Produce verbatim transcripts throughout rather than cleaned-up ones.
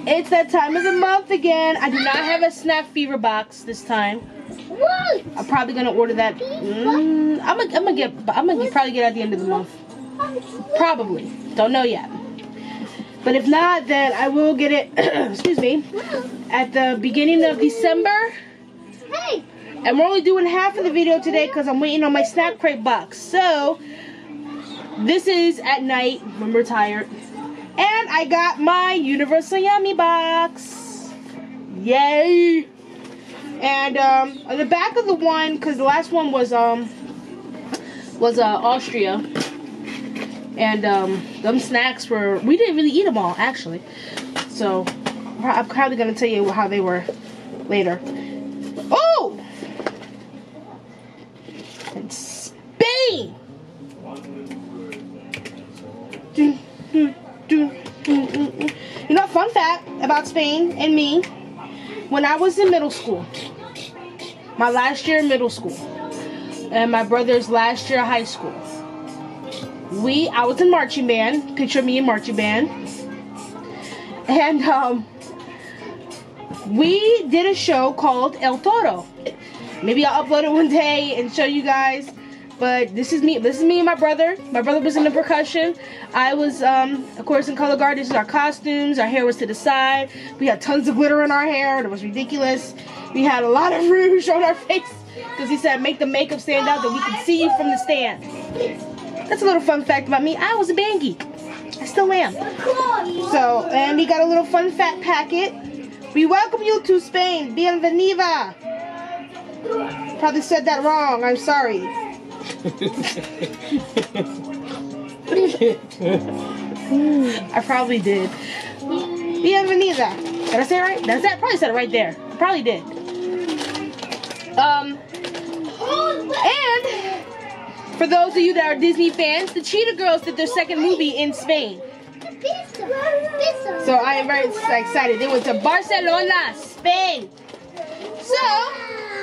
It's that time of the month again. I do not have a snack fever box this time. What? I'm probably gonna order that. Mm, I'm gonna, I'm gonna get. I'm gonna get, probably get at the end of the month. Probably. Don't know yet. But if not, then I will get it. Excuse me. At the beginning of December. Hey. And we're only doing half of the video today because I'm waiting on my snack crate box. So this is at night when we're tired. And I got my Universal Yummy box. Yay! And um, on the back of the one, because the last one was um was uh, Austria, and um, them snacks were, we didn't really eat them all actually. So I'm probably gonna tell you how they were later. Oh! It's Spain. You know, fun fact about Spain and me. When I was in middle school, my last year in middle school, and my brother's last year of high school, we, I was in marching band. Picture me in marching band. And um, we did a show called El Toro. Maybe I'll upload it one day and show you guys. But this is me. This is me and my brother. My brother was in the percussion. I was, um, of course, in color guard. This is our costumes. Our hair was to the side. We had tons of glitter in our hair. It was ridiculous. We had a lot of rouge on our face because he said make the makeup stand out that we could see you from the stand. That's a little fun fact about me. I was a band geek. I still am. So, and we got a little fun fact packet. We welcome you to Spain. Bienvenida. Probably said that wrong. I'm sorry. I probably did. Bienvenida. Did I say it right? Did I say it? I probably said it right there. I probably did. Um, and for those of you that are Disney fans, the Cheetah Girls did their second movie in Spain. So I am very excited. They went to Barcelona, Spain. So,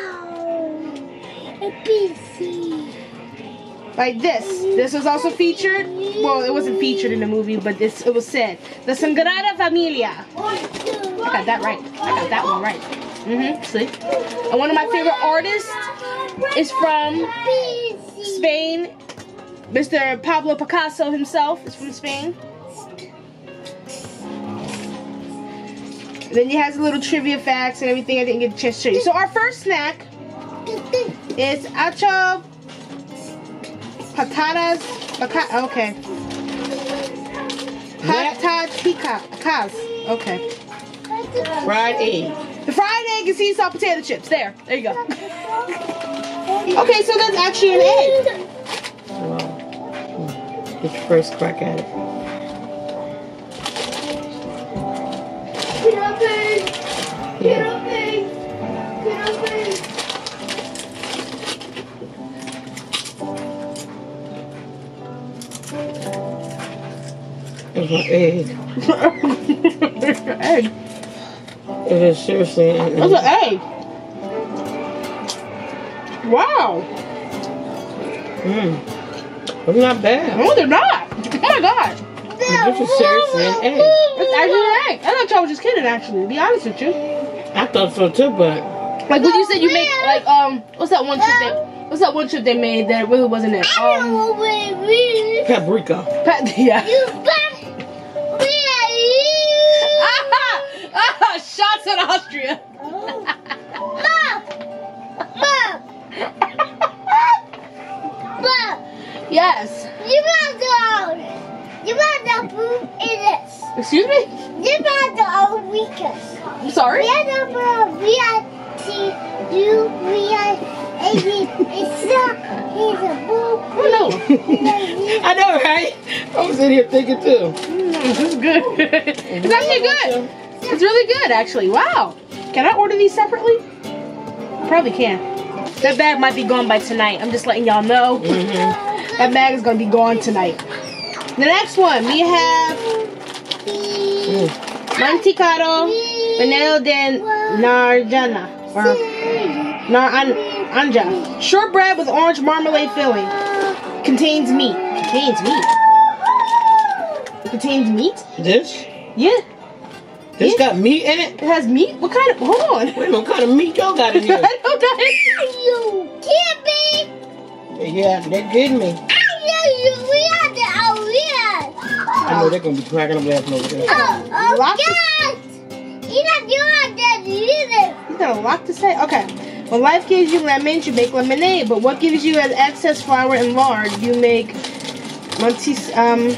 like this. This was also featured. Well, it wasn't featured in the movie, but this it was said. The Sagrada Familia. I got that right. I got that one right. Mm-hmm. See? And one of my favorite artists is from Spain. Mister Pablo Picasso himself is from Spain. And then he has a little trivia facts and everything I didn't get a chance to show you. So our first snack is acho patatas. Okay. Patatas picas. Okay. Fried egg. The fried egg and sea salt potato chips. There. There you go. Okay, so that's actually an egg. Wow. Get your first crack at it. Get up, egg. Get up, egg. Get up, egg. It's an egg. Egg. It is seriously an egg. That's an egg. Wow. Mmm. It's not bad. No, they're not. Oh my god. This is seriously an egg. It's actually an egg. I thought y'all was just kidding, actually, to be honest with you. I thought so too, but Like when you said you make, like, um, what's that one chip that, what's that one chip they made that really wasn't it? Um, paprika. pa yeah. Ah, shots at Austria. Yes. You got the you got the food in this. Excuse me? You got the old weekends. I'm sorry? We had the V I T U V I A B. It's not he's a boo. Oh, I know, right? I was in here thinking too. Mm, this is good. It's actually good. It's really good, actually. Wow. Can I order these separately? Probably can. That bag might be gone by tonight. I'm just letting y'all know. Mm-hmm. That bag is going to be gone tonight. The next one, we have Mm. Mantecado Vanilla de Naranja. Or Naranja. Shortbread with orange marmalade filling. Contains meat. Contains meat. It contains meat? This? Yeah. It's got meat in it? It has meat? What kind of, hold on. Wait a minute, what kind of meat y'all got in here? I don't know. You can't be. Yeah, they're kidding me. I know you. We have to out here. I know they're going to be cracking up laughing over there. Oh, oh, Lots of- God. You're not doing that either. You got a lot to say? Okay. When life gives you lemons, you make lemonade. But what gives you an excess flour and lard? You make Montes, um,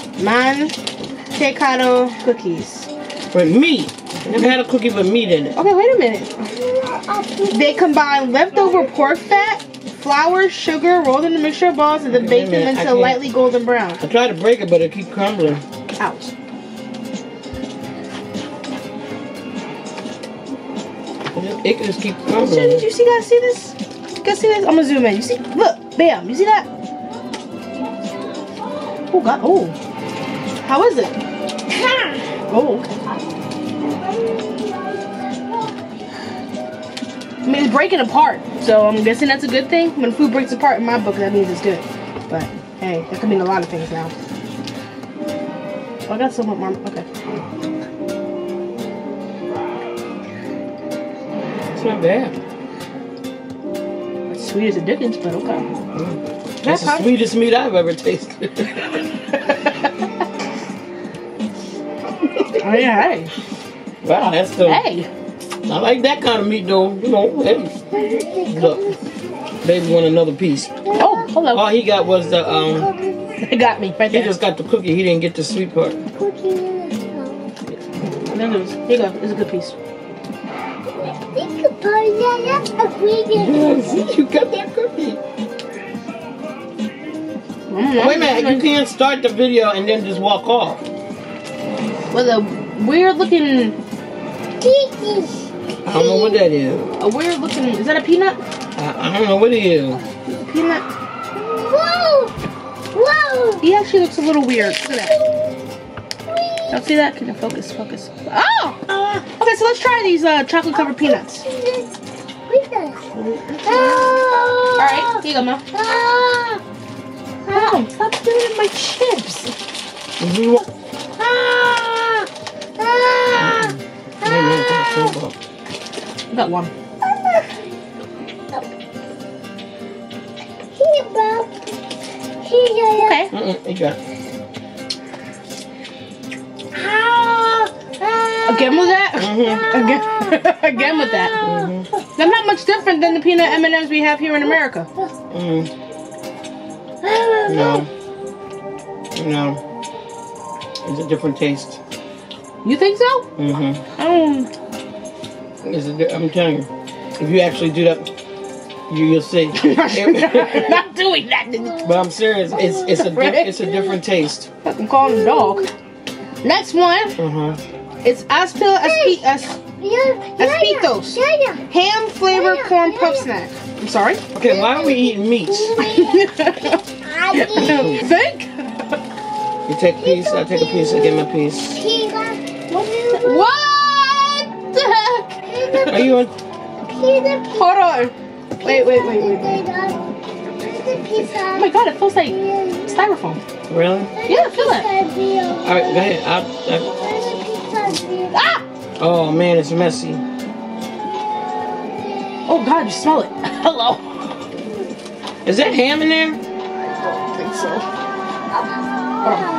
mantecado cookies. With meat. Never had a cookie with meat in it. Okay, wait a minute. They combine leftover pork fat, flour, sugar, rolled in a mixture of balls, and then Okay, bake wait a them minute, I until can't- lightly golden brown. I tried to break it, but it keep crumbling. Ouch. It just keep Did crumbling. you see guys see this? You guys see this? I'm gonna zoom in. You see? Look, bam. You see that? Oh God. Oh. How is it? Oh. Okay. I mean, it's breaking apart, so I'm guessing that's a good thing. When food breaks apart in my book, that means it's good. But hey, that could mean a lot of things now. Oh, I got so much more. Okay. It's not bad. It's sweet as a Dickens, but okay. Mm. That's That's the how- sweetest meat I've ever tasted. Oh yeah, hey. Wow, that's the. Hey. I like that kind of meat though. You know, hey. Look, baby want another piece. Oh, hello. All he got was the um. It got me right He there. just got the cookie. He didn't get the sweet part. And then it was- Here you go. It's a good piece. Think about that. That's a great Yeah, see, you got that cookie. Mm, Wait a minute, you can't start the video and then just walk off. With a weird looking, Kiki. I don't know what that is. a weird looking. Is that a peanut? I, I don't know what it is. Peanut. Whoa. Whoa. He actually looks a little weird. Look at that. Don't see that? Can you focus? Focus. Oh. Okay, so let's try these uh, chocolate covered peanuts. With us. All right, here you go, Mom. Ah. Mom, stop doing my chips. Mhm. Ah. Ah. I don't know what that's about. I got one. Here, Bob. Here. Okay. Mm-mm, you got it. Ah. Ah. Again with that? Mhm. Again, again with that. Mhm. They're not much different than the peanut M and M's we have here in America. Mm. No. No. It's a different taste. You think so? Mm-hmm. I don't. It's a di- I'm telling you, if you actually do that, you, you'll see. Not doing that. But I'm serious. It's it's a di- it's a different taste. I'm calling the dog. Next one, Uh-huh. it's aspil aspi, as, Aspitos. ham flavored corn puff snack. I'm sorry. Okay, why are we eating meats? Think? You take a piece, I take a piece, I get my piece. What the heck? Are you on? Hold on. Wait, wait, wait, wait. wait. Oh my god, it feels like styrofoam. Really? Yeah, feel it. All right, go ahead. I, I, Ah! oh man, it's messy. Oh god, you smell it. Hello. Is that ham in there? I don't think so. Hold on.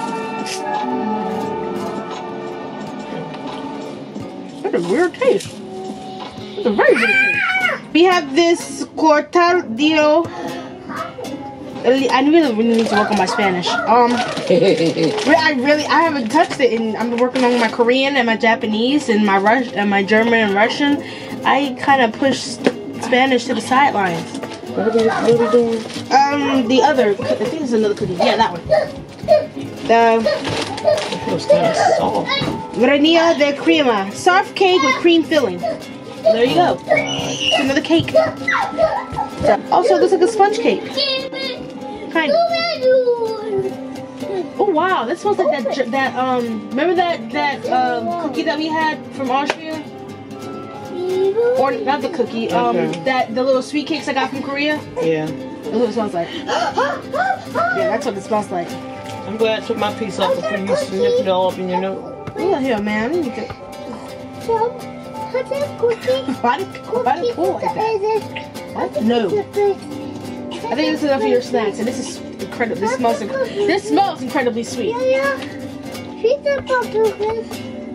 That's a weird taste. It's a very weird taste. We have this cortadillo. I really, really need to work on my Spanish. Um, I really, I haven't touched it, and I'm working on my Korean and my Japanese and my Rus and my German and Russian. I kind of pushed Spanish to the sidelines. What are we, what are we doing? Um, the other, I think it's another cookie. Yeah, that one. The It feels kind of soft. Granilla de crema, soft cake with cream filling. There you go. It's another cake. Also, it looks like a sponge cake. Kind of. Oh wow, that smells like that. j- That um, remember that that um cookie that we had from Austria? Or not the cookie. Um, Okay. that the little sweet cakes I got from Korea. Yeah. That's what it smells like. Yeah, that's what it smells like. I'm glad I took my piece off before you sniffed it all up in your nose. Yeah, here, man. I need to... So, how's that cookie? Why did, why did it pull like that? What? No. I think this is enough for your snacks, and this is incredible. This smells, inc this smells incredibly sweet. Yeah, yeah. She's a pumpkin.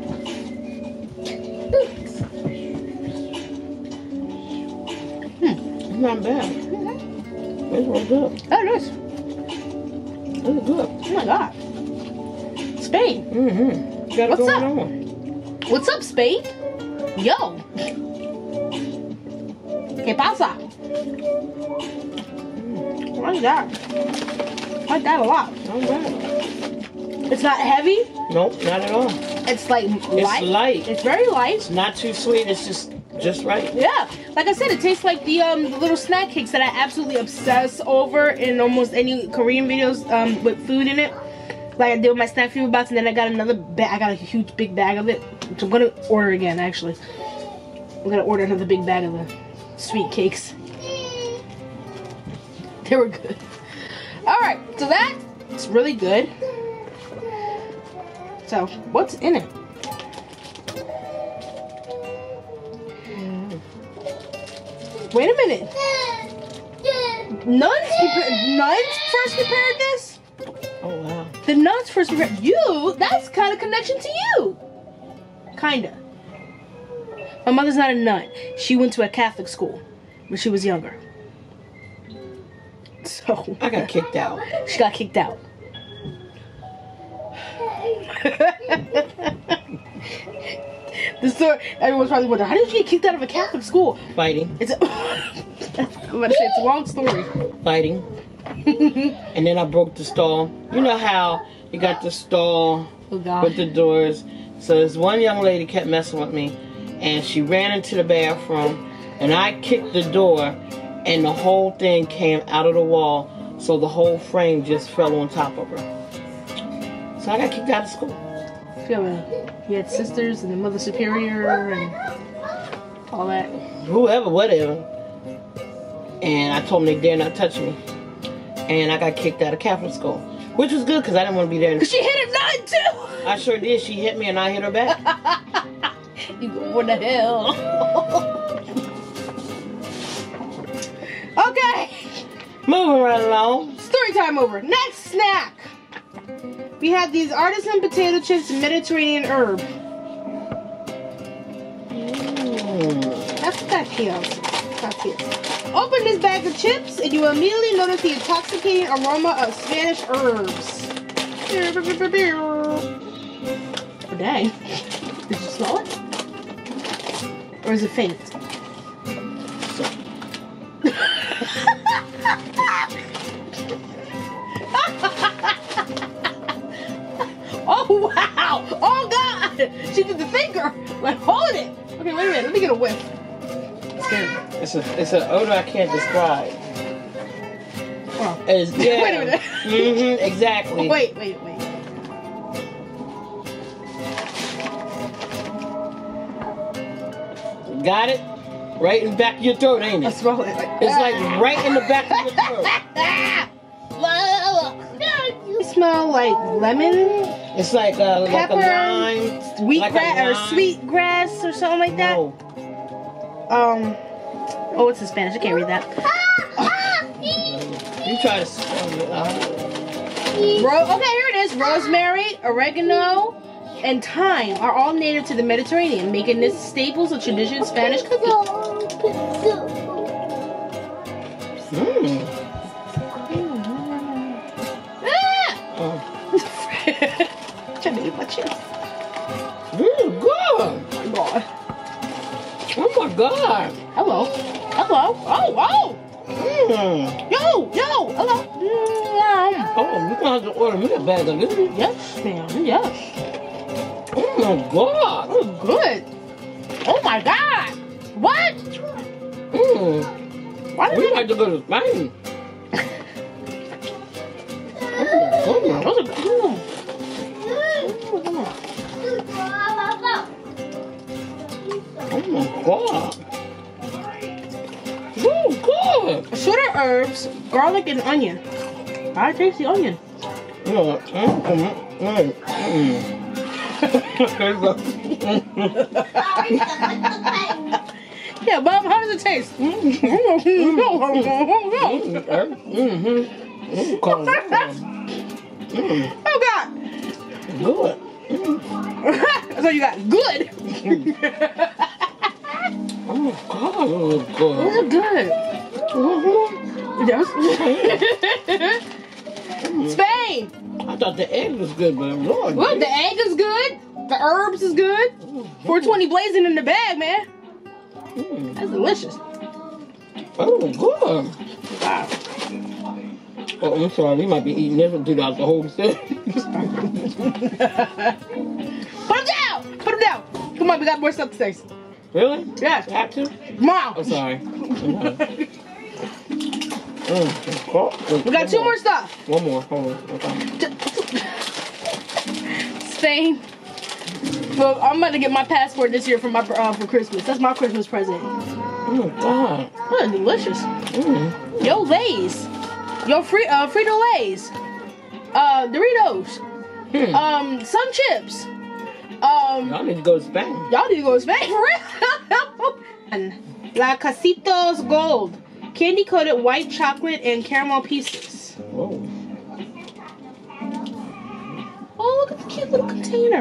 Hmm. It's not bad. It's real good. Oh, nice. It's good. Oh my God. Spade. Mm-hmm. Got What's going up? on. What's up, Spade? Yo. ¿Qué pasa? I like that. I like that a lot. Not bad. It's not heavy. Nope, not at all. It's like light. It's light. It's very light. It's not too sweet. It's just just right. Yeah, like I said, it tastes like the um the little snack cakes that I absolutely obsess over in almost any Korean videos um with food in it. Like I did with my snack food box, and then I got another bag. I got a huge big bag of it, which I'm gonna order again. Actually, I'm gonna order another big bag of the sweet cakes. They were good. All right, so that's really good. So what's in it? Wait a minute. Nuns prepared. Nuns first prepared this. Oh wow. The nuns first prepared. You. That's kind of connection to you. Kinda. My mother's not a nun. She went to a Catholic school when she was younger. So I got kicked out. she got kicked out. The story. Everyone's probably wondering, how did you get kicked out of a Catholic school? Fighting. It's a, I'm about to say it's a long story. Fighting. And then I broke the stall. You know how you got the stall Oh God. with the doors. So this one young lady kept messing with me, and she ran into the bathroom, and I kicked the door, and the whole thing came out of the wall, so the whole frame just fell on top of her. So I got kicked out of school. Feeling you had sisters and the Mother Superior and all that. Whoever, whatever. And I told them they dare not touch me. And I got kicked out of Catholic school. Which was good because I didn't want to be there. Cause she hit a nun too! I sure did. She hit me and I hit her back. You go, what the hell? Okay. Moving right along. Story time over. Next snack. We have these artisan potato chips Mediterranean herb. Mm. That's taquitos. Taquitos. Open this bag of chips and you will immediately notice the intoxicating aroma of Spanish herbs. Oh dang. Did you smell it? Or is it faint? Oh wow! Oh God! She did the finger! Like hold it! Okay, wait a minute, let me get a whiff. I'm scared. It's a it's an odor I can't describe. Oh. It's, yeah. Wait a minute. Mm-hmm, exactly. Wait, wait, wait. Got it? Right in the back of your throat, ain't I it? smell it. Like, It's like right in the back of your throat. You smell like lemon, It's like a, like a pepper, lime. wheat like a grass, or lime. sweet grass, or something like that. No. Um. Oh, it's in Spanish. I can't read that. You try to smell it. Uh, Ro okay, here it is. Rosemary, oregano, and thyme are all native to the Mediterranean, making this staples of traditional Spanish cooking. mm. Ah! Oh. Trying to eat my chips. Mm, good. Oh my God. Oh my God. Hello. Hello. Oh, oh. Mm. Yo, yo. Hello. Mm, Oh, you're gonna have to order me a bag of this. yes, ma'am. Yes. Oh my God. Oh, good. Oh my God. What? Mm. Why did We you like to go to Spain. Oh my goodness. Those are cool. Oh my God. Oh, good. Assorted herbs, garlic, and onion. I taste the onion. You know what? Mm, mm, mm, mm. Yeah, Mom, how does it taste? Mm-hmm. Oh God! Good. That's all you got. Good. Oh my God, it was good. Those are good. Yes. Spain. I thought the egg was good, but Lord. Look, the egg is good. The herbs is good. four twenty blazing in the bag, man. Mm. That's delicious. Oh, good. Wow. Oh, I'm sorry. We might be eating this one throughout the whole thing. Put them down. Put them down. Come on, we got more stuff to taste. Really? Yeah. Have to? Mom. I'm sorry. Okay. Mm. We got two more stuff. One more. Hold on. Okay. Spain. Well, I'm about to get my passport this year for my uh, for Christmas. That's my Christmas present. Oh my God. Oh, delicious. Mm. Yo, Lay's. Yo, free uh, Frito Lay's. Uh, Doritos. Hmm. Um, Sun Chips. Um, Y'all need to go to Spain. y'all need to go to Spain for real. And La Casitos Gold. Candy coated white chocolate and caramel pieces. Whoa. Oh, look at the cute little container.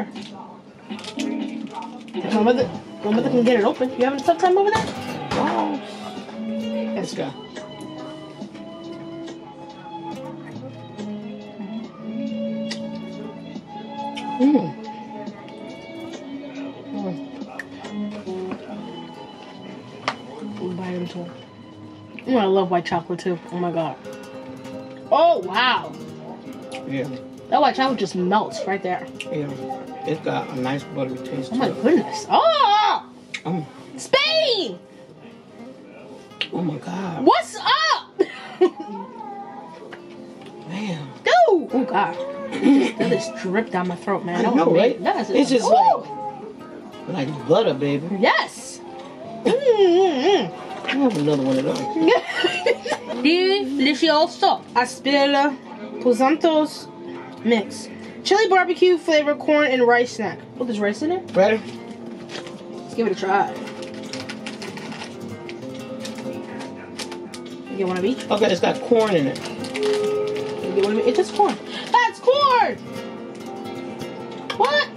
My mother, my mother can get it open. You having a tough time over there? Wow. Let's go. Mm. We'll buy them too. Oh, I love white chocolate too. Oh my God. Oh wow. Yeah. That white chocolate just melts right there. Yeah. It's got a nice buttery taste Oh my to it. goodness. Oh! Oh. Spain! Oh my God. What's up? Man. Dude! Oh God. That just dripped down my throat, man. I That know, was right? amazing. That is It's just Ooh. like, like butter, baby. Yes! Mm-hmm. I have another one of those. Delicioso. Aspira Posantos mix. Chili barbecue flavored corn and rice snack. Oh, there's rice in it? Ready? Let's give it a try. You get one of each? Okay, it's got corn in it. You get one of each? It's just corn. That's corn! What?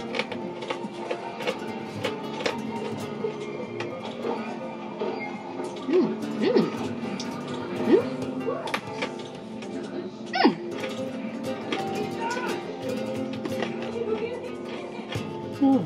Mmm. Mmm. Mmm. Mmm. Hmm.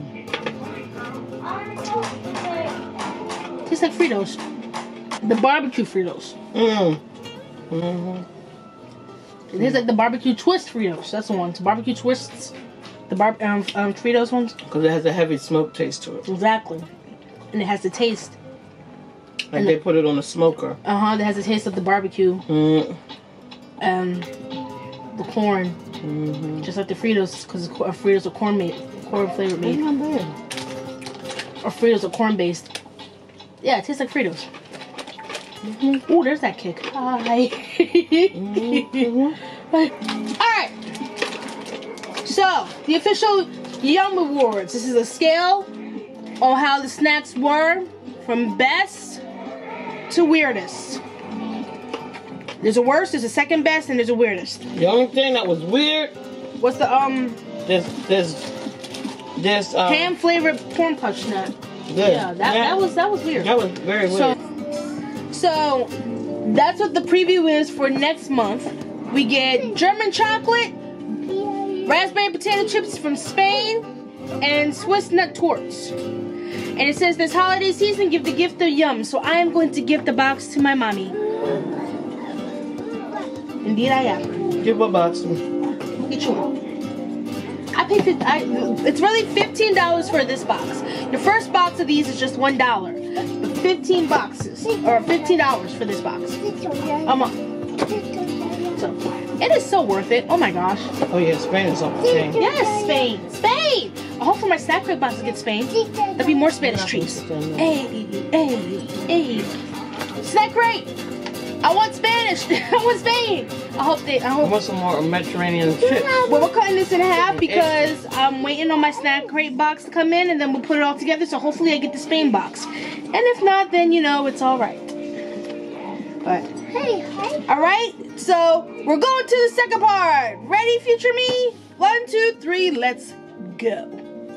Tastes like Fritos. The barbecue Fritos. Mm. Mm-hmm. It tastes like the barbecue twist Fritos. That's the ones. Barbecue twists. The bar um, um Fritos ones. Because it has a heavy smoke taste to it. Exactly. And it has the taste. Like And they put it on a smoker. Uh huh. It has the taste of the barbecue. Mm. Um, the corn. Mm-hmm. Just like the Fritos, because Fritos are corn made, corn flavored made, Not bad. or Fritos are corn based. Yeah, it tastes like Fritos. Mm-hmm. Ooh, there's that kick. Hi. Mm-hmm. Alright. So, the official Yum Awards. This is a scale on how the snacks were from best to weirdest. There's a worst, there's a second best, and there's a weirdest. The only thing that was weird, What's the, um, this, this, this, um, ham flavored corn punch nut? this. Yeah, that, that was, that was weird. that was very weird. So, so that's what the preview is for next month. We get German chocolate, raspberry potato chips from Spain, and Swiss nut torts. And it says this holiday season, give the gift of yum. So I am going to give the box to my mommy. Indeed, I am. Give a box. Get you one. I paid. fifty, I, it's really fifteen dollars for this box. The first box of these is just one dollar. But fifteen boxes or fifteen dollars for this box a month. So it is so worth it. Oh my gosh. Oh yeah, Spain is off the chain. Yes, Spain, Spain. I hope for my snack crate box to get Spain. There'll be more Spanish treats. Hey, hey, hey. Snack crate. I want Spanish. I want Spain. I hope they. I I hope. want some more Mediterranean chips. Well, we're cutting this in half because I'm waiting on my snack crate box to come in, and then we'll put it all together. So hopefully I get the Spain box. And if not, then you know it's all right. But Hey, hey. all right. So we're going to the second part. Ready, future me? One, two, three. Let's go.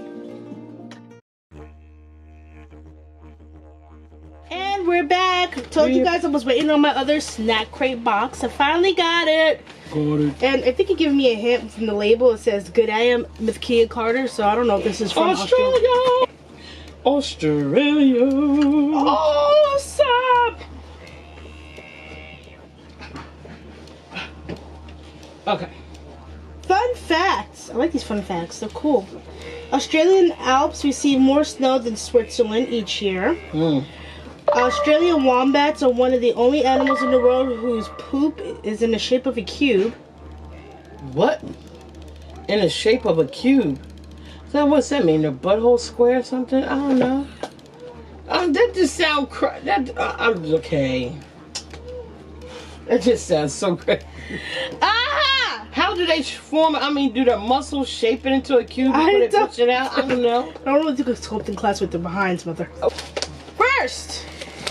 And we're back. Told you guys I was waiting on my other snack crate box. I finally got it. Got it. And I think it gave me a hint from the label. It says, "Good I am with Kia Carter." So I don't know if this is from Australia. Australia. Australia. Awesome. Okay. Fun facts. I like these fun facts. They're cool. Australian Alps receive more snow than Switzerland each year. Mm. Australian wombats are one of the only animals in the world whose poop is in the shape of a cube. What? In the shape of a cube? So what's that mean? Their butthole square or something? I don't know. Um, that just sound cra- that uh, I'm okay. That just sounds so crazy. Aha! How do they form? I mean, do their muscles shape it into a cube I before they don't- push it out? I don't know. I don't know. Took a sculpting class with the behinds, mother. Oh. First,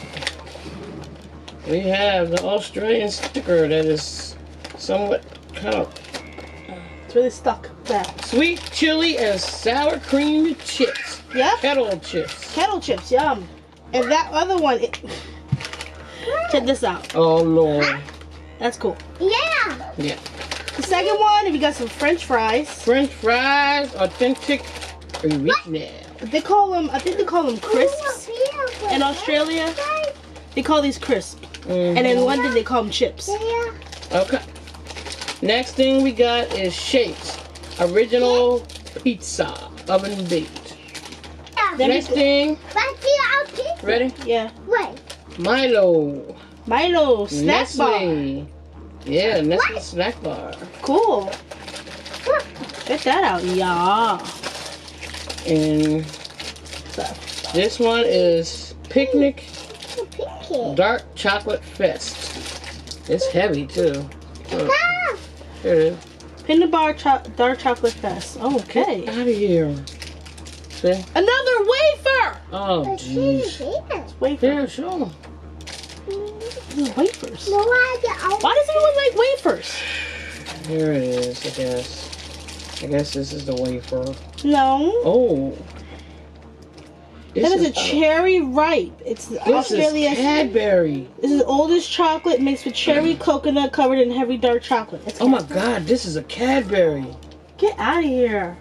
We have the Australian sticker that is somewhat kind of it's really stuck. There. sweet chili and sour cream chips. Yep. Kettle chips. Kettle chips, yum. And that other one, it, check this out. Oh Lord. That's cool. Yeah. Yeah. The second one, we got some French fries. French fries, authentic original. They call them, I think they call them crisps. In Australia, they call these crisps. Mhm. And in London, they call them chips. Yeah. Okay. Next thing we got is Shakes Original Pizza Oven Baked. Then Next we- thing, But you are ready? Yeah. Wait. Milo. Milo, snack bar. Nestle. Yeah, Nestle snack bar. Cool. Get that out, yeah. And So, this one is Picnic Picky. Dark Chocolate Fest. It's heavy too. Look, Ah. here it is. Peanut bar cho dark chocolate fest. Okay. Out of here. See? Another wafer. Oh, But she's jeez. here. Wafer. Yeah, sure. These are wafers. No, I don't. Why does everyone like wafers? Here it is, I guess. I guess this is the wafer. No. Oh. This That is a uh, cherry ripe. It's This Australia. is Cadbury. This is oldest chocolate mixed with cherry coconut covered in heavy dark chocolate. It's Oh my God, this is a Cadbury. Get out of here.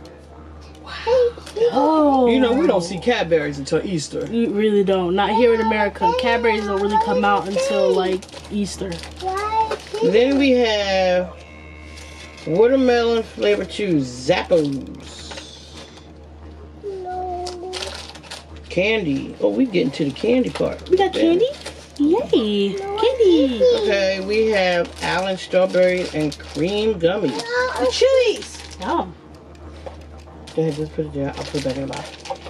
Oh. You know, we don't see Cadburys until Easter. You really don't. Not here in America. Cadbury's don't really come out until like Easter. Why? Then we have watermelon flavored chews, Zappos. No. Candy. Oh, we getting to the candy part. We got candy? Yay. Candy. Okay, we have Allen strawberry and cream gummies. The chilies. Yum. Go ahead, just put it there. I'll put it back in the box.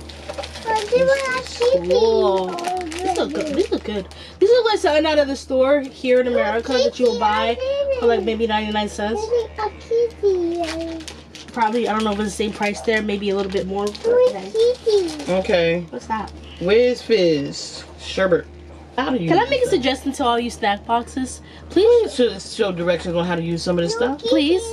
Cool. These look good. These look good. These look like something out of the store here in America that you will buy for like maybe ninety-nine cents. A kitty. Probably, I don't know if it's the same price there, maybe a little bit more. but, Where's okay. kitty? Okay, What's that? Whiz Fizz sherbet. How do you? Can I use make a that? suggestion to all you snack boxes? Please, Should show directions on how to use some of this stuff. please.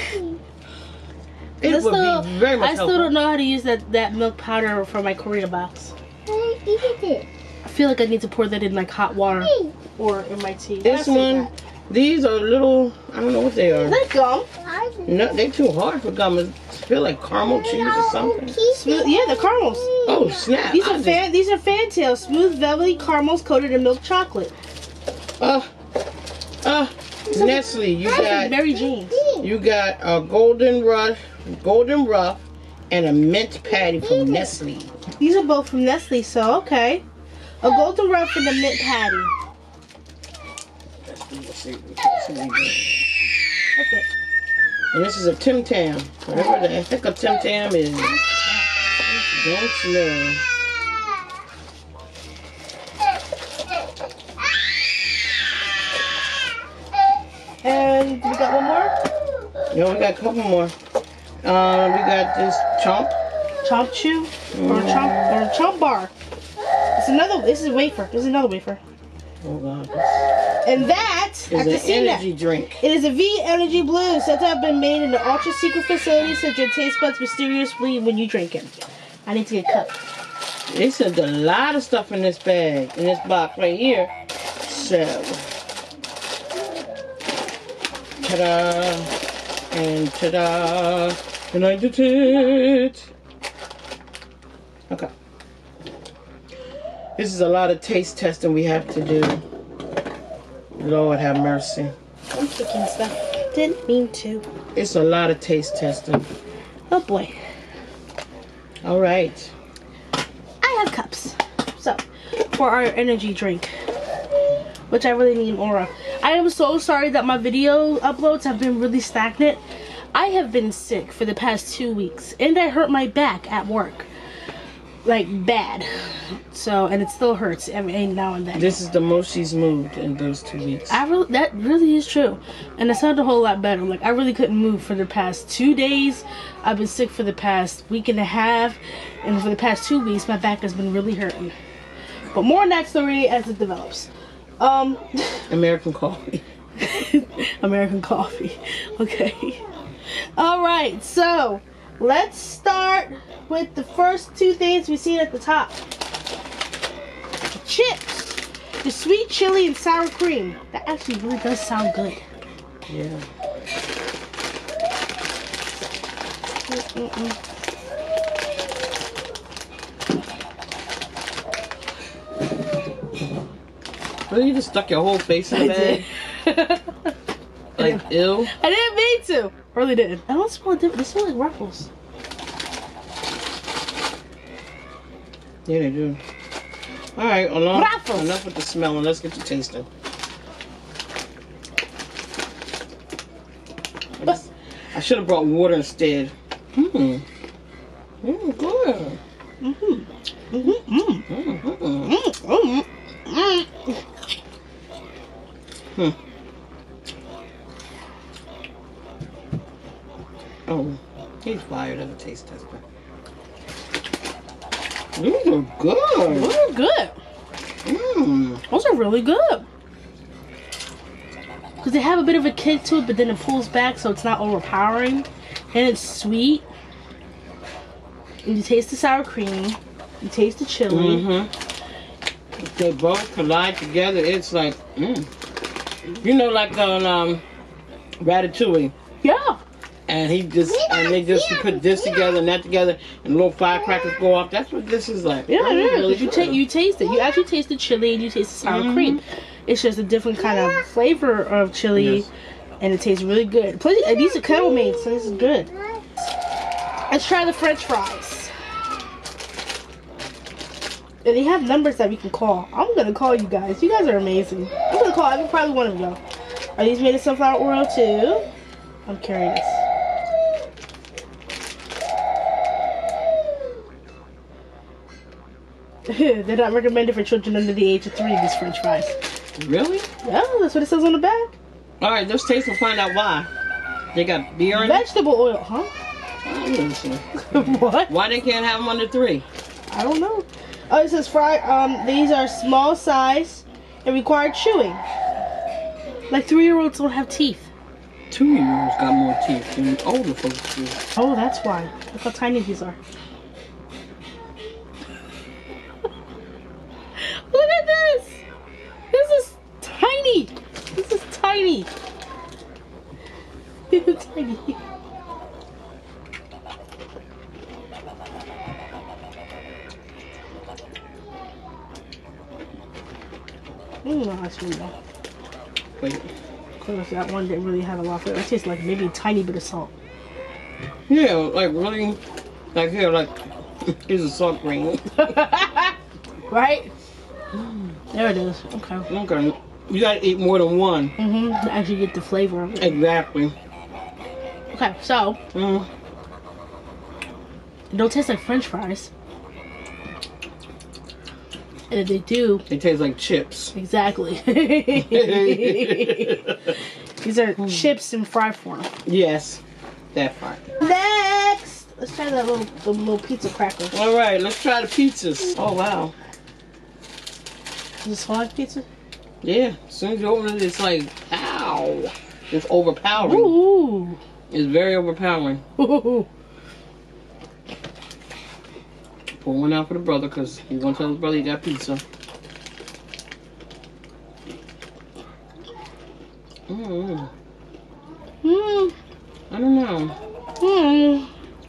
It I would still, be very much I still helpful. don't know how to use that, that milk powder for my Corina box. Hey, eat it. I feel like I need to pour that in like hot water or in my tea. This I say one, that. these are little. I don't know what they are. Is that gum? No, they too hard for gum. It feel like caramel cheese or something. Smooth, yeah, the caramels. Oh snap! These I are just- fan. These are fantails, smooth, velvety caramels coated in milk chocolate. Uh, uh, Nestle, you got Mary Jane's. you got a golden rush, golden rough, and a mint patty from Nestle. These are both from Nestle, so okay. A golden ruff and a mint patty. Okay. And this is a Tim Tam. Whatever the heck a Tim Tam is, don't know. And we got one more. Yeah, we got a couple more. Uh, we got this chomp. Chomp chew or Mm. chomp or chomp bar. It's another. This is wafer. This is another wafer. Oh God. And that It's after an seeing that, energy drink. it is a V Energy Blue said to have been made in an ultra secret facility, so your taste buds mysteriously when you drink it. I need to get a cup. They sent a lot of stuff in this bag, in this box right here. So, ta-da, and ta-da, and I did it. Okay. This is a lot of taste testing we have to do. Lord have mercy. I'm kicking stuff. Didn't mean to. It's a lot of taste testing. Oh boy. All right. I have cups. So, for our energy drink, which I really need more of. I am so sorry that my video uploads have been really stagnant. I have been sick for the past two weeks, and I hurt my back at work. Like, bad. So, and it still hurts every now and then. This is the most she's moved in those two weeks. I really, that really is true. And it sounded a whole lot better. Like, I really couldn't move for the past two days. I've been sick for the past week and a half. And for the past two weeks, my back has been really hurting. But more on that story as it develops. Um, American coffee. American coffee. Okay. Alright, so let's start with the first two things we see at the top. Chips. The sweet chili and sour cream. That actually really does sound good. Yeah. Mm-mm-mm. Really, you just stuck your whole face in the bag? Like, ew. I didn't mean to. Really didn't. I don't smell different. They smell like Ruffles. Yeah, they do. All right, enough, Ruffles. enough with the smelling. Let's get to tasting. I, just- I should have brought water instead. Mmm. Mmm, good. Mm-hmm. Mm-hmm. Mm. Mmm, mm, Mm. Mm. Mm. Hmm. Oh, he's fired as a taste tester. These are good. Those are good. Mmm. Those are really good. Because they have a bit of a kick to it, but then it pulls back so it's not overpowering. And it's sweet. And you taste the sour cream. You taste the chili. Mm-hmm. They both collide together. It's like, mm. You know, like on um, Ratatouille. Yeah. And he just, and they just put this together and that together, and little firecrackers go off. That's what this is like. Yeah, it Really, is. really you, good. ta- you taste it. You actually taste the chili and you taste the sour Mhm. cream. It's just a different kind of flavor of chili. Yes. And it tastes really good. Plus, uh, these are kettle made, so this is good. Let's try the French fries. And they have numbers that we can call. I'm gonna call you guys. You guys are amazing. I'm gonna call every probably one of y'all. Are these made of sunflower oil too? I'm curious. They're not recommended for children under the age of three, these French fries. Really? Yeah, that's what it says on the back. All right, let's taste and find out why. They got beer in it? Vegetable oil, huh? I don't know. What? Why they can't have them under three? I don't know. Oh, it says fry. Um, these are small size and require chewing. Like three-year-olds don't have teeth. Two-year-olds got more teeth than older folks do. Oh, that's why. Look how tiny these are. Look at this. This is tiny. This is tiny. This is tiny. Mm, no, that's really though. Wait. Because that one didn't really have a lot of flavor. It tastes like maybe a tiny bit of salt. Yeah, like really, like here, like here's a salt grain. Right? There it is. Okay. Okay, you gotta eat more than one. Mm-hmm. To actually get the flavor of it. Exactly. Okay, so Mm. it don't taste like French fries. And if they do, It tastes like chips. exactly. These are mm. chips in fry form. Yes, that part. Next, let's try that little the little pizza cracker. All right, let's try the pizzas. Oh wow. Does it smell like pizza? Yeah. As soon as you open it, it's like, ow. It's overpowering. Ooh. It's very overpowering. Ooh. Pour one out for the brother because he's going to tell his brother he got pizza. Mm. Mm. I don't know. Mm.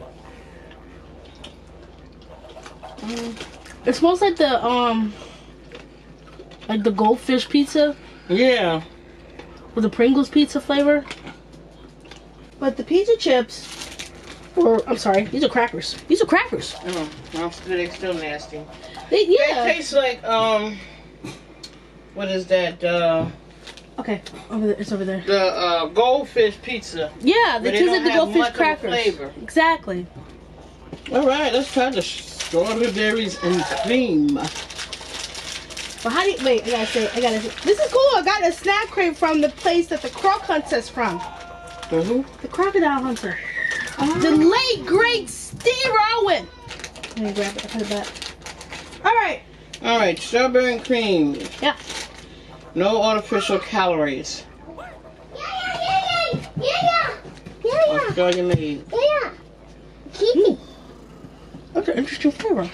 Mm. It smells like the, um, like the goldfish pizza. Yeah. With the Pringles pizza flavor. But the pizza chips, or I'm sorry, these are crackers. These are crackers. Oh, well, they're still nasty. They, yeah. They taste like, um, what is that? Uh, okay, over there, it's over there. The uh, goldfish pizza. Yeah, they taste like the goldfish crackers. Flavor. Exactly. All right, let's try the strawberries and cream. Well, how do you, wait, I gotta say, I gotta say, this is cool. I got a snack crate from the place that the Croc Hunter's from. The who? The Crocodile Hunter. Oh. The late, great Steve Irwin. Let me grab it, I put it back. All right. All right, strawberry and cream. Yeah. No artificial calories. Yeah, yeah, yeah, yeah, yeah, yeah. Australia made. Yeah, yeah. Mm. That's an interesting flavor.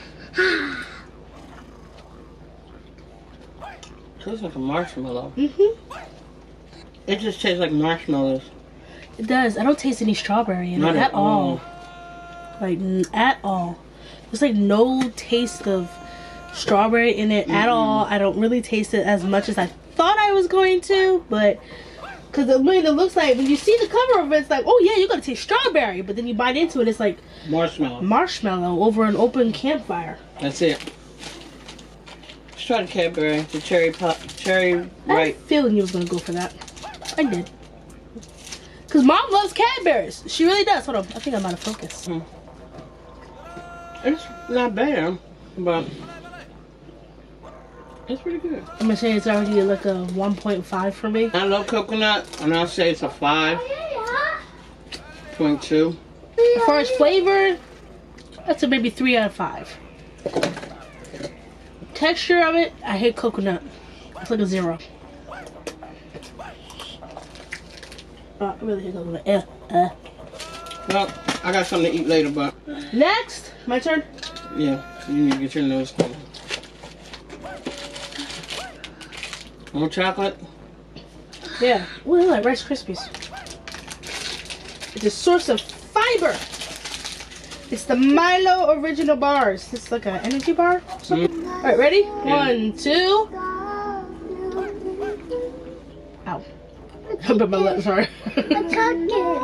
Tastes like a marshmallow. Mm-hmm. It just tastes like marshmallows. It does. I don't taste any strawberry in Not it at, at all. all. Like, n at all. There's like no taste of strawberry in it mm-hmm. at all. I don't really taste it as much as I thought I was going to, but because the way it looks like, when you see the cover of it, it's like, oh yeah, you're going to taste strawberry, but then you bite into it, it's like marshmallow. Marshmallow over an open campfire. That's it. Let's try the Cadbury, the cherry pop, cherry I right. had a feeling you was going to go for that. I did. Because Mom loves Cadbury's. She really does. Hold on. I think I'm out of focus. Hmm. It's not bad, but it's pretty good. I'm going to say it's already like a one point five for me. I love coconut, and I'll say it's a five point two. As far as flavor, that's a maybe three out of five. Texture of it, I hate coconut. It's like a zero. Oh, I really hate coconut. Uh, uh. Well, I got something to eat later, but... Next, my turn? Yeah, you need to get your nose clean. More chocolate? Yeah. Ooh, I like Rice Krispies. It's a source of fiber. It's the Milo Original Bars. It's like an energy bar or something. Mm. All right, ready? Yeah. One, two. Ow. I bit my lip, sorry. I took it.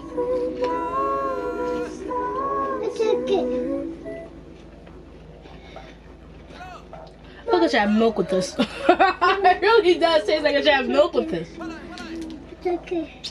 I took it. Look, I should have milk with this. It really does taste like I should have milk with this. I took it.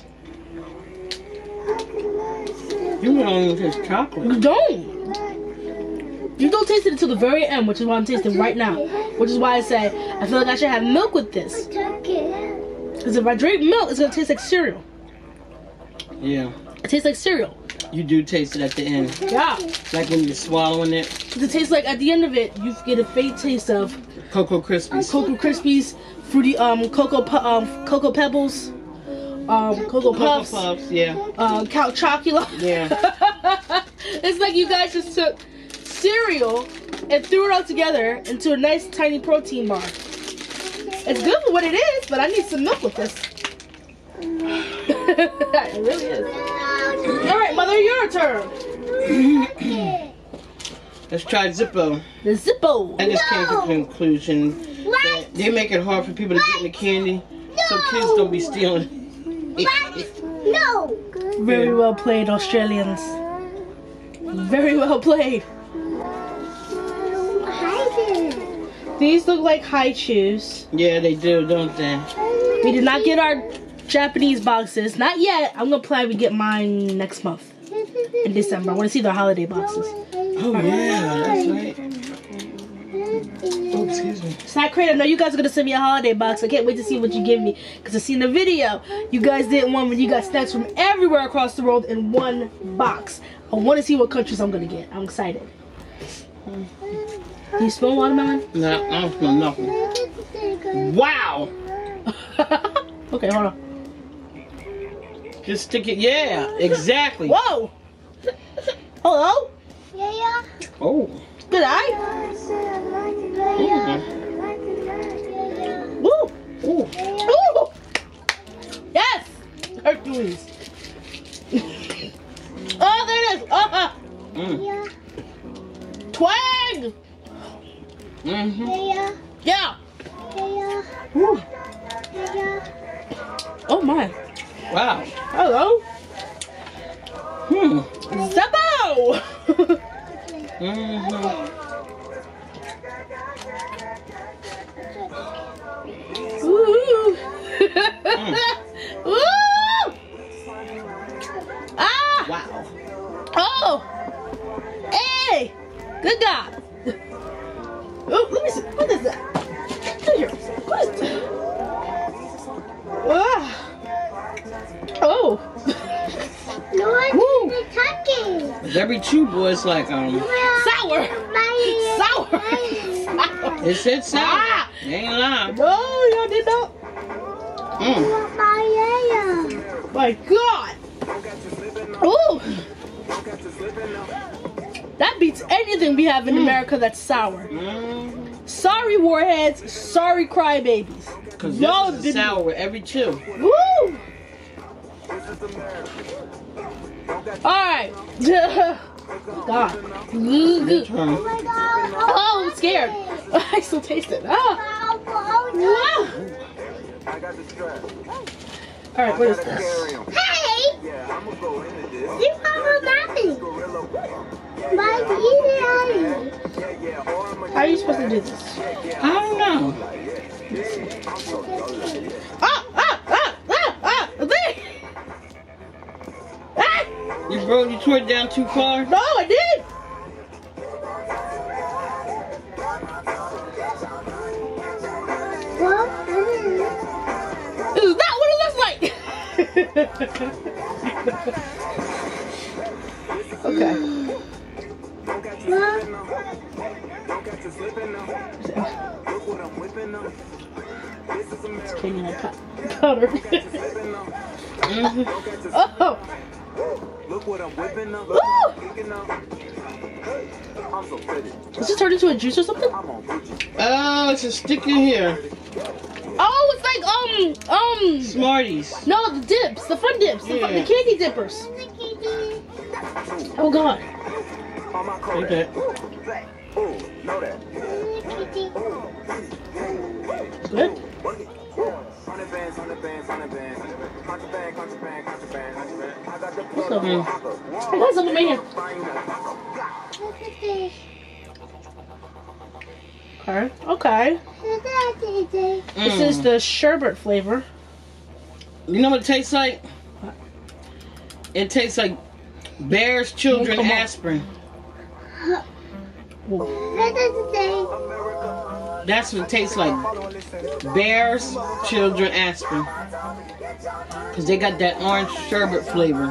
You don't even taste chocolate. You don't. You don't taste it until the very end, which is what I'm tasting right now. Which is why I say I feel like I should have milk with this. I took it. Because if I drink milk, it's gonna taste like cereal. Yeah. It tastes like cereal. You do taste it at the end. Yeah. Like when you're swallowing it. Because it tastes like at the end of it, you get a faint taste of Cocoa Krispies. Cocoa Krispies, fruity um cocoa um cocoa pebbles. Um, Cocoa Puffs, Cocoa Puffs, yeah. Uh, Count Chocula. Yeah. It's like you guys just took cereal and threw it all together into a nice tiny protein bar. It's good for what it is, but I need some milk with this. It really is. All right, Mother, your turn. Let's try Zippo. The Zippo. I just came to the conclusion that they make it hard for people to get in the candy, so kids don't be stealing. No. Very well played, Australians. Very well played. These look like high shoes. Yeah, they do, don't they? We did not get our Japanese boxes. Not yet. I'm going to probably get mine next month. In December. I want to see the holiday boxes. Oh, yeah, that's right. Oh, excuse me. It's Snack Crate, I know you guys are gonna send me a holiday box. I can't wait to see what you give me. Because I seen the video. You guys did one when you got snacks from everywhere across the world in one box. I want to see what countries I'm gonna get. I'm excited. Do you smell watermelon? No, I don't smell nothing. Wow! Okay, hold on. Just stick it. Yeah, exactly. Whoa! Hello? Yeah, yeah. Oh. Good eye? Yeah, Woo! Ooh. Ooh! Yes! Hercules. Oh, there it is! Uh-huh. Mm. yeah. Twang! Mm-hmm. Yeah, Yeah! yeah. Woo. Yeah. Oh my. Wow. Hello? Hmm. Zeppo! Mm-hmm. Ooh! Mm. Ooh! Ah! Wow. Oh! Hey! Good God! Oh, let me see. What is that? Look here. What is that? Ah. Oh! No one Woo. is talking. Every chew boy is like, um, Sour! Sour! Sour! it said sour. Ah. You ain't lying. No, y'all did not. Mm. My God! Ooh! That beats anything we have in Mm. America that's sour. Mm. Sorry, warheads. Sorry, crybabies. Cause Y'all this is didn't- sour with every chew. Woo! Alright. God. Your turn. Oh, I'm scared. I still taste it. Ah. Ah. Alright, what is this? Hey! You have a mommy. My baby. How are you supposed to do this? I don't know. Ah! Ah! Ah! Ah! Ah! There! Ah! You broke, you tore it down too far? No, I did! What? Is that what it looks like? Okay. It's Kenny and powder. Mm-hmm. Oh! Look what I'm whipping up. Ooh! Kicking up. I'm so pretty. Does this turn into a juice or something? I'm on Gucci. Oh, it's a stick in here. Oh, it's like, um, um, Smarties. no, the dips, the fun dips, the, fun, the Yeah. candy dippers. Oh, God. On my Take Kodak. that. Ooh, know that. Good? Hundred bands, hundred bands, hundred bands. Contraband, contraband, contraband, contraband. I got the What's plug up, on man? my hopper. I got something in here. Okay, okay. This Mm. is the sherbet flavor. You know what it tastes like? It tastes like Bear's Children Oh, come on. aspirin. Whoa. That's what it tastes like. Bear's Children aspirin. Because they got that orange sherbet flavor.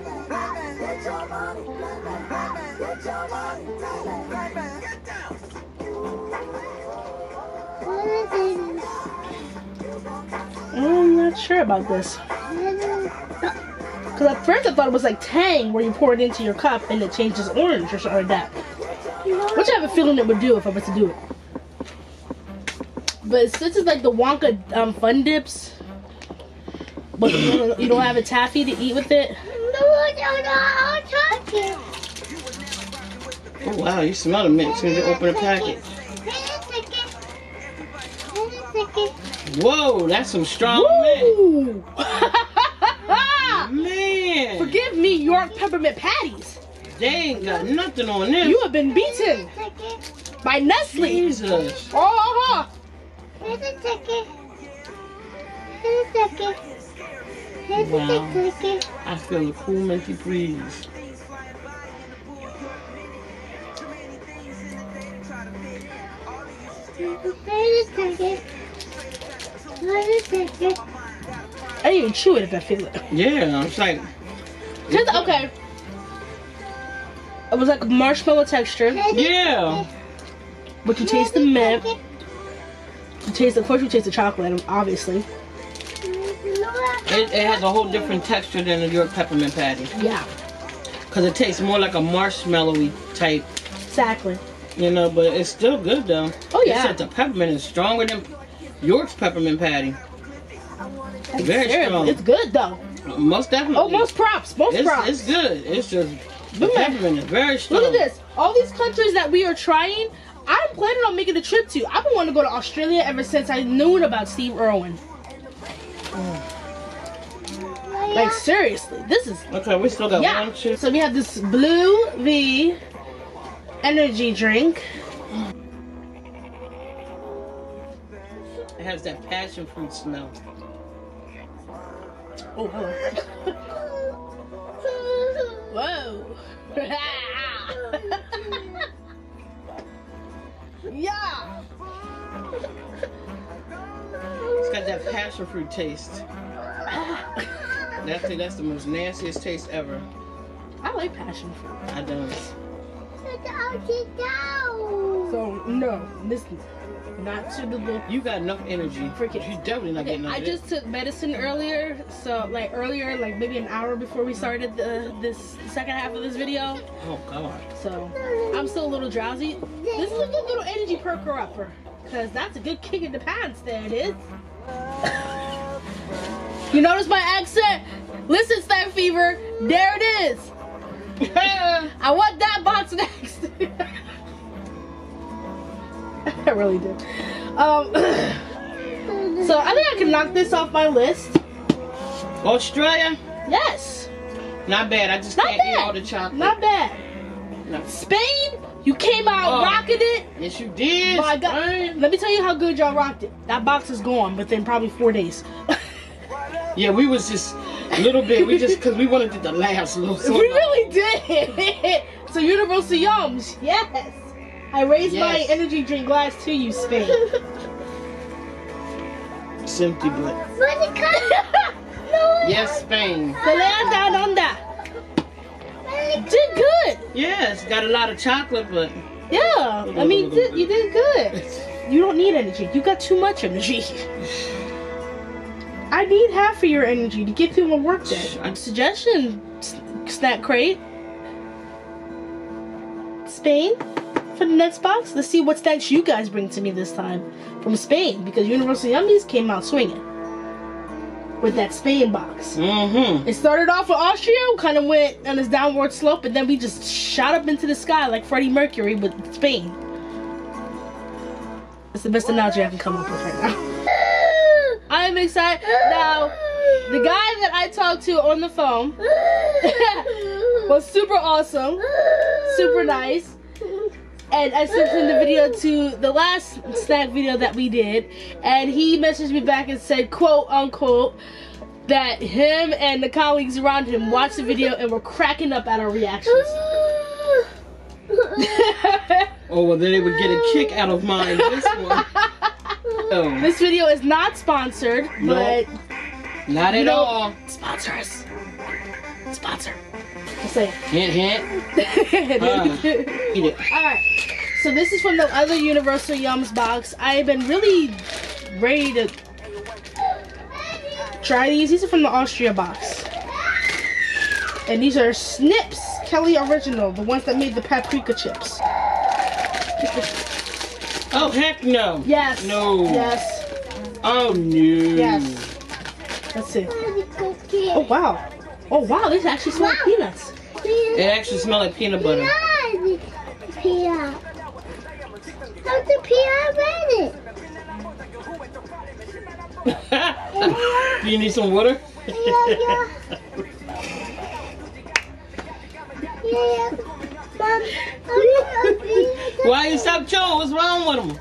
I'm not sure about this. Because at first I thought it was like Tang, where you pour it into your cup and it changes orange or something like that. Which I have a feeling it would do if I was to do it. But since it's like the Wonka um, Fun Dips, but you don't, you don't have a taffy to eat with it. Oh wow, you smell the mix when you open the packet. Whoa, that's some strong mix. Woo! Man, Forgive me, York peppermint patties. they ain't got nothing on this. You have been beaten by Nestle. Jesus. Oh, Here's a ticket. Here's a ticket. Here's Wow. a ticket. I feel a cool minty breeze. Here's a take it. Let me take it. I didn't even chew it if I feel it. Yeah, it's like. Just, okay. It was like marshmallow texture. Yeah. But you taste the mint. You taste, of course, you taste the chocolate, obviously. It, it has a whole different texture than the York peppermint patty. Yeah. Because it tastes more like a marshmallowy type, Exactly. you know, but it's still good though. Oh, yeah. Except the peppermint is stronger than York's peppermint patty. Very Seriously, strong. it's good though. Most definitely. Oh, most props. Most it's, props. it's good. It's just, the Look at- peppermint is very strong. Look at this. All these countries that we are trying, I'm planning on making a trip to. I've been wanting to go to Australia ever since I knew about Steve Irwin. Like, seriously, this is... Okay, we still got Yeah. one, two. So we have this Blue V energy drink. It has that passion fruit smell. Oh, hello. Whoa. Yeah. It's got that passion fruit taste. That's the, that's the most nastiest taste ever. I like passion fruit. I don't. So, no, this is not suitable. You got enough energy. For kids. You definitely not Okay, getting enough. I just took medicine earlier, so like earlier, like maybe an hour before we started the this second half of this video. Oh God. So I'm still a little drowsy. This is a good little energy perker upper, cause that's a good kick in the pants. There it is. You notice my accent? Listen, Snack Fever, there it is. I want that box next. I really did. Um, so I think I can knock this off my list. Australia, Yes, not bad. I just Not can't eat bad. all the chocolate. not bad. No. Spain, you came out Oh. rocking it. Yes, you did. My God. Spain. Let me tell you how good y'all rocked it. That box is gone within probably four days. Yeah, we was just a little bit. We just because we wanted it to last a little. We So really did. So Universal Yums, yes. I raised my Yes. energy drink glass to you, Spain. It's empty, but No, yes, Spain. Belanda Nanda. Did good. Yeah, it's got a lot of chocolate, but Yeah. I mean, you did, you did good. You don't need energy. You got too much energy. I need half of your energy to get through my work day. I- Suggestion, S- Snack Crate. Spain for the next box. Let's see what snacks you guys bring to me this time from Spain, because Universal Yummies came out swinging with that Spain box. Mm-hmm. It started off with Austria, kind of went on this downward slope, and then we just shot up into the sky like Freddie Mercury with Spain. That's the best analogy I can come up with right now. I'm excited. Now, the guy that I talked to on the phone was super awesome, super nice. And I sent him the video to the last snack video that we did, and he messaged me back and said, quote unquote, that him and the colleagues around him watched the video and were cracking up at our reactions. Oh well, then they would get a kick out of mine. This one. Oh, This video is not sponsored, No. but not you at know, all. sponsor us. Sponsor. Just say Hint, hint. it. Uh, eat it. Alright, so this is from the other Universal Yums box. I've been really ready to try these. These are from the Austria box. And these are Snips Kelly Original, the ones that made the paprika chips. Oh heck no. Yes. No. Yes. Oh no. Yes. Let's see. Oh wow. Oh wow, these actually smell like peanuts. It actually smells like peanut butter. Pia. How's the Pia ready? Do you need some water? Yeah, yeah. Yeah, Mom, I'm Why you stop chewing? What's wrong with them?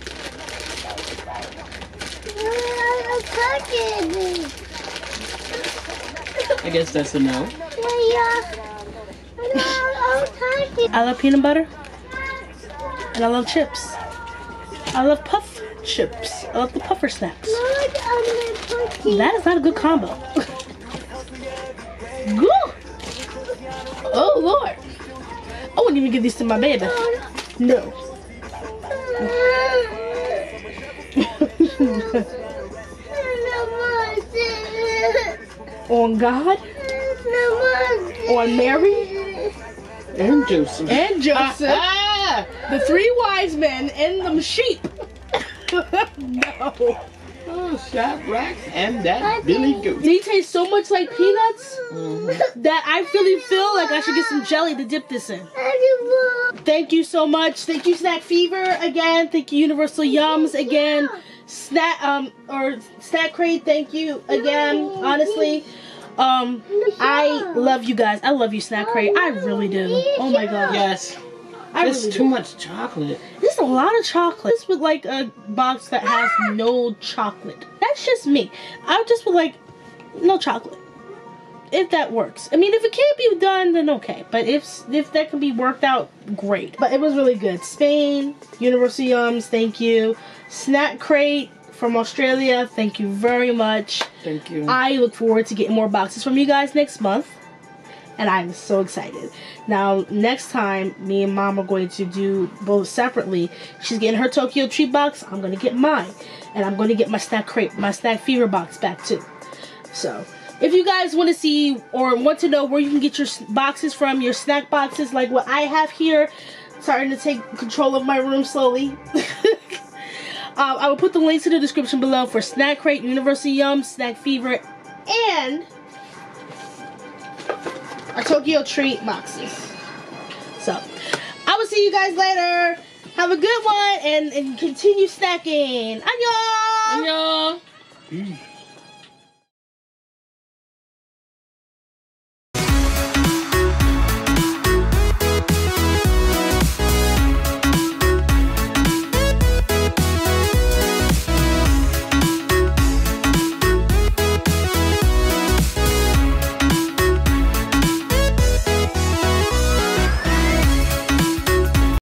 I'm talking. I guess that's a no. Yeah, yeah. I'm talking. I love peanut butter. And I love chips. I love puff chips. I love the puffer snacks. Lord, I'm gonna put you. That is not a good combo. Goo! Oh Lord! I wouldn't even give these to my baby. No. On God, on Mary, And Joseph. and Joseph, Ah! the three wise men, and them sheep. No. Oh, Shadrach and that Billy Goat. They taste so much like peanuts Mhm. that I really feel like I should get some jelly to dip this in. Thank you so much. Thank you, Snack Fever, again. Thank you, Universal Yums, again. Snack, um, or Snack Crate, thank you again. Honestly, um, I love you guys. I love you, Snack Crate. I really do. Oh my God. Yes. I It's really too do. much chocolate. There's a lot of chocolate. This would like a box that has no chocolate. That's just me. I just would like no chocolate. If that works. I mean, if it can't be done, then okay. But if if that can be worked out, great. But it was really good. Spain, Universal Yums, thank you. Snack Crate from Australia, thank you very much. Thank you. I look forward to getting more boxes from you guys next month. And I'm so excited. Now, next time, me and Mom are going to do both separately. She's getting her Tokyo Treat box. I'm going to get mine. And I'm going to get my Snack Crate, my Snack Fever box back too. So, if you guys want to see or want to know where you can get your s- boxes from, your snack boxes, like what I have here, starting to take control of my room slowly. um, I will put the links in the description below for Snack Crate, Universal Yum, Snack Fever, and our Tokyo Treat boxes. So, I will see you guys later. Have a good one and, and continue snacking. Annyeong! Annyeong.